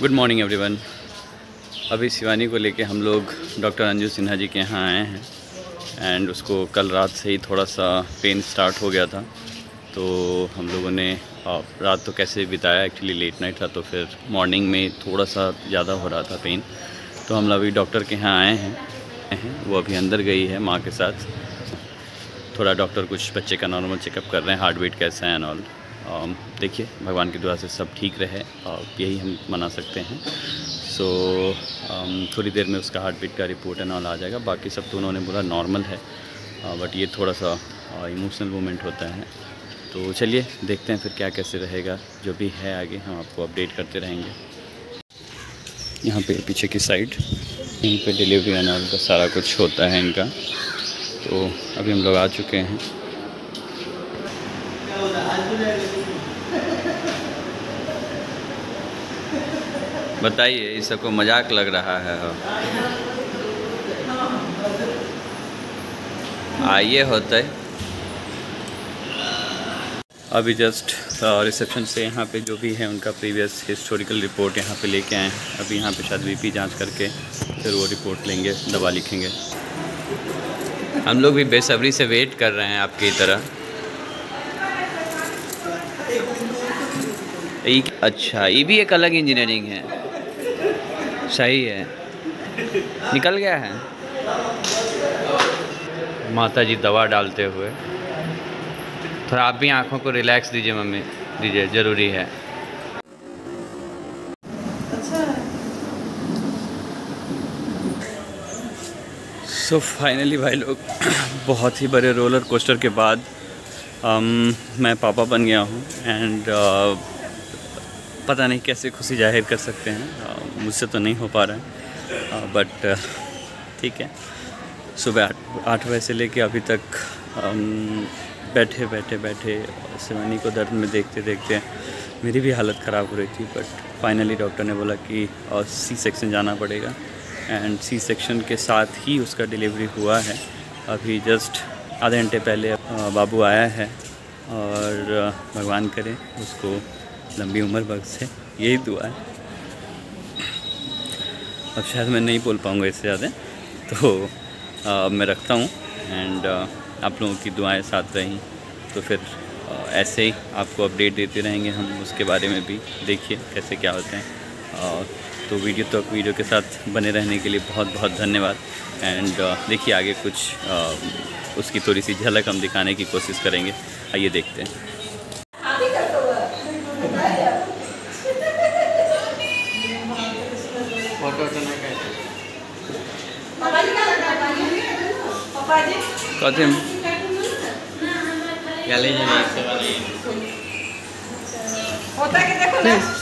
Good morning everyone. अभी शिवानी को लेके हम लोग डॉक्टर अंजू सिन्हा जी के यहाँ आए हैं एंड उसको कल रात से ही थोड़ा सा पेन स्टार्ट हो गया था, तो हम लोगों ने रात तो कैसे बिताया, एक्चुअली लेट नाइट था, तो फिर मॉर्निंग में थोड़ा सा ज़्यादा हो रहा था पेन, तो हम लोग अभी डॉक्टर के यहाँ आए हैं। वो अभी अंदर गई है माँ के साथ। थोड़ा डॉक्टर कुछ बच्चे का नॉर्मल चेकअप कर रहे हैं, हार्ट बीट कैसा है एंड ऑल। देखिए भगवान की दुआ से सब ठीक रहे, यही हम मना सकते हैं। सो थोड़ी देर में उसका हार्ट बीट का रिपोर्ट एंड ऑल आ जाएगा। बाकी सब तो उन्होंने बोला नॉर्मल है, बट ये थोड़ा सा इमोशनल मोमेंट होता है। तो चलिए देखते हैं फिर क्या कैसे रहेगा, जो भी है आगे हम आपको अपडेट करते रहेंगे। यहाँ पे पीछे की साइड यहीं पे डिलीवरी एंड ऑल का सारा कुछ होता है इनका। तो अभी हम लोग आ चुके हैं। बताइए, इस सबको मजाक लग रहा है? आइए होता है। अभी जस्ट रिसेप्शन से यहाँ पे जो भी है उनका प्रीवियस हिस्टोरिकल रिपोर्ट यहाँ पे लेके आए हैं। अभी यहाँ पे शायद बीपी जांच करके फिर वो रिपोर्ट लेंगे, दवा लिखेंगे। हम लोग भी बेसब्री से वेट कर रहे हैं आपकी तरह। अच्छा, ये भी एक अलग इंजीनियरिंग है। सही है, निकल गया है। माता जी दवा डालते हुए। थोड़ा आप भी आँखों को रिलैक्स दीजिए मम्मी, दीजिए, ज़रूरी है। सो फाइनली भाई लोग, बहुत ही बड़े रोलर कोस्टर के बाद मैं पापा बन गया हूँ एंड पता नहीं कैसे खुशी जाहिर कर सकते हैं। मुझसे तो नहीं हो पा रहा है, बट ठीक है। सुबह 8 बजे से लेके अभी तक बैठे शिवानी को दर्द में देखते देखते मेरी भी हालत ख़राब हो रही थी, बट फाइनली डॉक्टर ने बोला कि सी सेक्शन जाना पड़ेगा एंड सी सेक्शन के साथ ही उसका डिलीवरी हुआ है। अभी जस्ट आधे घंटे पहले बाबू आया है और भगवान करे उसको लंबी उम्र बख्शे, यही दुआ है। अब शायद मैं नहीं बोल पाऊँगा इससे ज़्यादा, तो मैं रखता हूँ एंड आप लोगों की दुआएं साथ रहीं तो फिर ऐसे ही आपको अपडेट देते रहेंगे हम उसके बारे में भी। देखिए कैसे क्या होते हैं। तो वीडियो के साथ बने रहने के लिए बहुत बहुत धन्यवाद एंड देखिए आगे कुछ उसकी थोड़ी सी झलक हम दिखाने की कोशिश करेंगे। आइए देखते हैं। कथी होता है कि देखो ना।